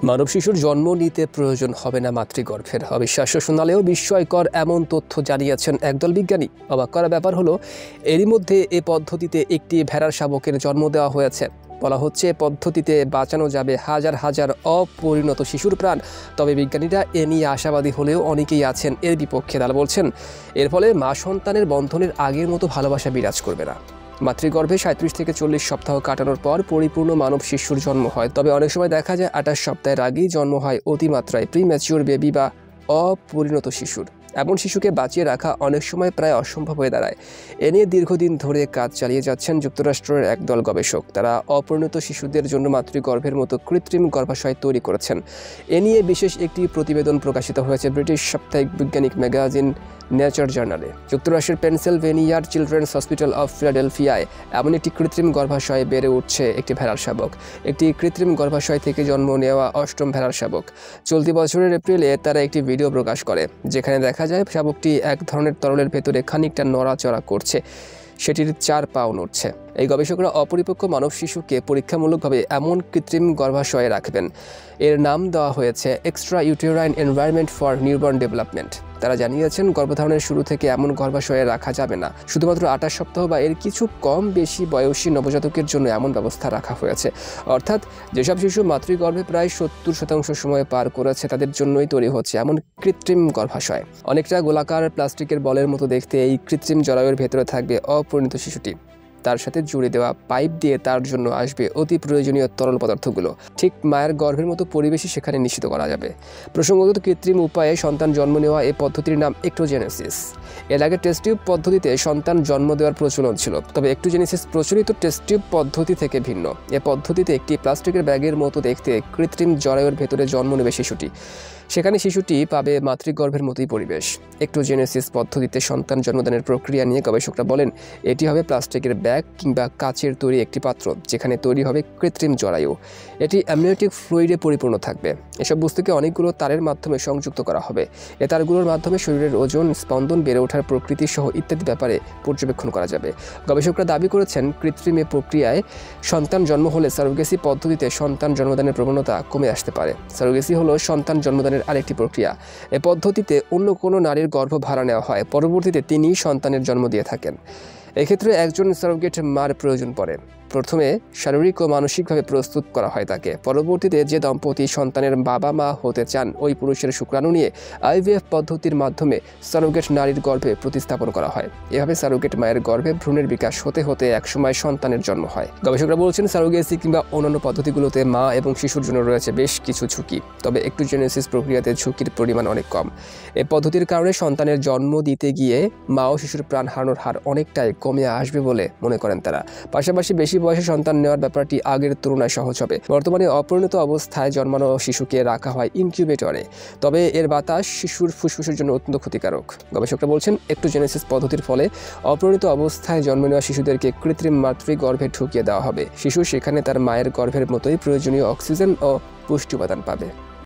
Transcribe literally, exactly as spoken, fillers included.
মানব শিশুর জন্ম নিতে প্রয়োজন হবে না মাতৃগর্ভের। অবিশ্বাস্য শোনালেও বিস্ময়কর এমন তথ্য জানিয়েছেন একদল বিজ্ঞানী। অবাক করা ব্যাপার হলো, এরই মধ্যে এ পদ্ধতিতে একটি ভেড়ার শাবকের জন্ম দেওয়া হয়েছে। বলা হচ্ছে এ পদ্ধতিতে বাঁচানো যাবে হাজার হাজার অপরিণত শিশুর প্রাণ। তবে বিজ্ঞানীরা এ নিয়ে আশাবাদী হলেও অনেকেই আছেন এর বিপক্ষে। তারা বলছেন এর ফলে মা সন্তানের বন্ধনের আগের মতো ভালোবাসা বিরাজ করবে না। মাতৃগর্ভে সাঁত্রিশ থেকে চল্লিশ সপ্তাহ কাটানোর পর পরিপূর্ণ মানব শিশুর জন্ম হয়। তবে অনেক সময় দেখা যায় আঠাশ সপ্তাহের আগেই জন্ম হয় অতিমাত্রায় প্রিম্যাচিওর বেবি বা অপরিণত শিশুর। এমন শিশুকে বাঁচিয়ে রাখা অনেক সময় প্রায় অসম্ভব হয়ে দাঁড়ায়। এ নিয়ে দীর্ঘদিন ধরে কাজ চালিয়ে যাচ্ছেন যুক্তরাষ্ট্রের একদল গবেষক। তারা অপরিণত শিশুদের জন্য মাতৃগর্ভের মতো কৃত্রিম গর্ভাশয় তৈরি করেছেন। এ নিয়ে বিশেষ একটি প্রতিবেদন প্রকাশিত হয়েছে ব্রিটিশ সাপ্তাহিক বৈজ্ঞানিক ম্যাগাজিন নেচার জার্নালে। যুক্তরাষ্ট্রের পেনসিলভেনিয়ার চিলড্রেন্স হসপিটাল অফ ফিলাডেলফিয়ায় এমন একটি কৃত্রিম গর্ভাশয়ে বেড়ে উঠছে একটি ভেড়ার শাবক। একটি কৃত্রিম গর্ভাশয় থেকে জন্ম নেওয়া অষ্টম ভেড়ার শাবক। চলতি বছরের এপ্রিলে তারা একটি ভিডিও প্রকাশ করে, যেখানে দেখা যায় শাবকটি এক ধরনের তরলের ভেতরে খানিকটা নড়াচড়া করছে, সেটির চার পাও নড়ছে। এই গবেষকরা অপরিপক্ক মানব শিশুকে পরীক্ষামূলকভাবে এমন কৃত্রিম গর্ভাশয়ে রাখবেন। এর নাম দেওয়া হয়েছে extra uterine environment for newborn development. তারা জানিয়েছেন গর্ভধারণের শুরু থেকে এমন গর্ভাশয়ে রাখা যাবে না। শুধুমাত্র আঠাশ সপ্তাহ বা এর কিছু কম বেশি বয়সী নবজাতকের জন্য এমন ব্যবস্থা রাখা হয়েছে। অর্থাৎ যেসব শিশু মাতৃগর্ভে প্রায় সত্তর শতাংশ সময় পার করেছে তাদের জন্যই তৈরি হচ্ছে এমন কৃত্রিম গর্ভাশয়। অনেকটা গোলাকার প্লাস্টিকের বলের মতো দেখতে এই কৃত্রিম জরায়ুর ভেতরে থাকবে অপরিণত শিশুটি। তার সাথে জুড়ে দেওয়া পাইপ দিয়ে তার জন্য আসবে অতি প্রয়োজনীয় তরল পদার্থগুলো। ঠিক মায়ের গর্ভের মতো পরিবেশই সেখানে নিশ্চিত করা যাবে। প্রসঙ্গত, কৃত্রিম উপায়ে সন্তান জন্ম নেওয়া এই পদ্ধতির নাম একটোজেনেসিস। এর আগে টেস্ট টিউব পদ্ধতিতে সন্তান জন্ম দেওয়ার প্রচলন ছিল, তবে একটোজেনেসিস প্রচলিত টেস্ট টিউব পদ্ধতি থেকে ভিন্ন। এ পদ্ধতিতে একটি প্লাস্টিকের ব্যাগের মতো দেখতে কৃত্রিম জরায়ুর ভেতরে জন্ম নেবে শিশুটি। সেখানে শিশুটি পাবে মাতৃগর্ভের মতোই পরিবেশ। একটোজেনেসিস পদ্ধতিতে সন্তান জন্মদানের প্রক্রিয়া নিয়ে গবেষকরা বলেন এটি হবে প্লাস্টিকের ব্যাগ কিংবা কাচের তৈরি একটি পাত্র, যেখানে তৈরি হবে কৃত্রিম জরায়ু। এটি অ্যামনিওটিক ফ্লুইডে পরিপূর্ণ থাকবে। এসব বস্তুকে অনেকগুলো তারের মাধ্যমে সংযুক্ত করা হবে। এ তারগুলোর মাধ্যমে শরীরের ওজন, স্পন্দন, বেড়ে ওঠার প্রকৃতি সহ ইত্যাদি ব্যাপারে পর্যবেক্ষণ করা যাবে। গবেষকরা দাবি করেছেন কৃত্রিম এ প্রক্রিয়ায় সন্তান জন্ম হলে সারোগেসি পদ্ধতিতে সন্তান জন্মদানের প্রবণতা কমে আসতে পারে। সারোগেসি হলো সন্তান জন্মদানের আরেকটি প্রক্রিয়া। এ পদ্ধতিতে অন্য কোনো নারীর গর্ভ ভাড়া নেওয়া হয়, পরবর্তীতে তিনিই সন্তানের জন্ম দিয়ে থাকেন। এক্ষেত্রে একজন সারোগেট মার প্রয়োজন পড়ে। প্রথমে শারীরিক ও মানসিকভাবে প্রস্তুত করা হয় তাকে। পরবর্তীতে যে দম্পতি সন্তানের বাবা মা হতে চান ওই পুরুষের শুক্রাণু নিয়ে আইভিএফ পদ্ধতির মাধ্যমে সারোগেট নারীর গর্ভে প্রতিস্থাপন করা হয়। এভাবে সারোগেট মায়ের গর্ভে ভ্রূণের বিকাশ হতে হতে একসময় সন্তানের জন্ম হয়। গবেষকরা বলছেন সারোগেসি কিংবা অন্যান্য পদ্ধতিগুলোতে মা এবং শিশুর জন্য রয়েছে বেশ কিছু ঝুঁকি, তবে একটোজেনেসিস প্রক্রিয়াতে ঝুঁকির পরিমাণ অনেক কম। এই পদ্ধতির কারণে সন্তানের জন্ম দিতে গিয়ে মা ও শিশুর প্রাণ হারানোর হার অনেকটাই কমে আসবে বলে মনে করেন তারা। পাশাপাশি বেশি বয়সে সন্তান নেওয়ার ব্যাপারটি আগের তুলনায় সহজ হবে। বর্তমানে অপরিণত অবস্থায় জন্মানো শিশুকে রাখা হয় ইনকিউবেটরে, তবে এর বাতাস শিশুর ফুসফুসের জন্য অত্যন্ত ক্ষতিকারক। গবেষকরা বলছেন একটোজেনেসিস পদ্ধতির ফলে অপরিণত অবস্থায় জন্ম নেওয়া শিশুদেরকে কৃত্রিম মাতৃগর্ভে ঢুকিয়ে দেওয়া হবে। শিশু সেখানে তার মায়ের গর্ভের মতোই প্রয়োজনীয় অক্সিজেন ও পুষ্টি উপাদান পাবে।